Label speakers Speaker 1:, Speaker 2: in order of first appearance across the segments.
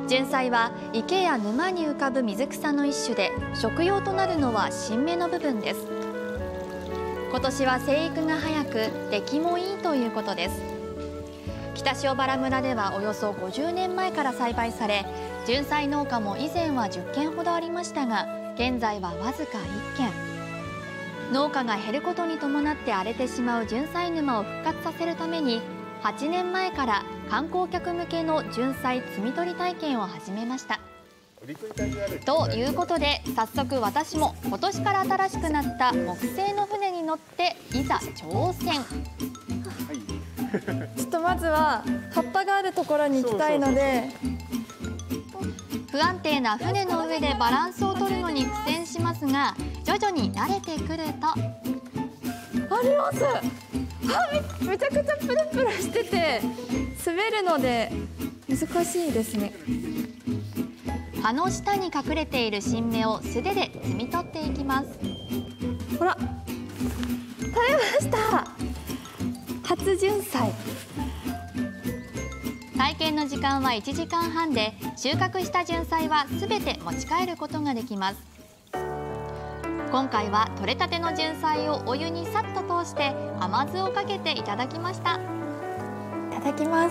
Speaker 1: ジュンサイは池や沼に浮かぶ水草の一種で、食用となるのは新芽の部分です。今年は生育が早く出来もいいということです。北塩原村ではおよそ50年前から栽培され、ジュンサイ農家も以前は10軒ほどありましたが、現在はわずか1軒。農家が減ることに伴って荒れてしまうジュンサイ沼を復活させるために、8年前から観光客向けのジュンサイ摘み取り体験を始めました。ということで、早速私も今年から新しくなった木製の船に乗っていざ挑戦。
Speaker 2: ちょっとまずは葉っぱがあるところに行きたいので、
Speaker 1: 不安定な船の上でバランスを取るのに苦戦しますが、徐々に慣れてくると
Speaker 2: あります。めちゃくちゃプルプルしてて滑るので難しいですね。
Speaker 1: 葉の下に隠れている新芽を素手で摘み取っていきます。
Speaker 2: ほら、取れました。初ジュンサイ。
Speaker 1: 体験の時間は1時間半で、収穫したジュンサイはすべて持ち帰ることができます。今回は採れたてのジュンサイをお湯にさっと通して甘酢をかけていただきました。
Speaker 2: いただきます。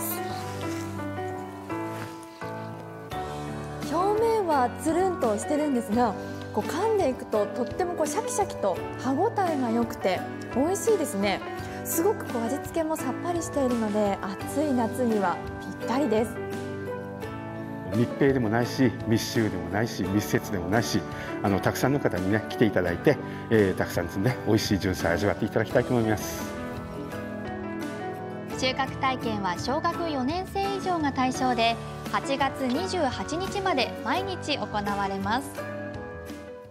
Speaker 2: 表面はつるんとしてるんですが、噛んでいくととってもシャキシャキと歯ごたえが良くて美味しいですね。すごく味付けもさっぱりしているので、暑い夏にはぴったりです。
Speaker 3: 密閉でもないし、密集でもないし、密接でもないし、たくさんの方にね来ていただいて、たくさんですね美味しいジュンサイ味わっていただきたいと思います。
Speaker 1: 収穫体験は小学4年生以上が対象で、8月28日まで毎日行われます。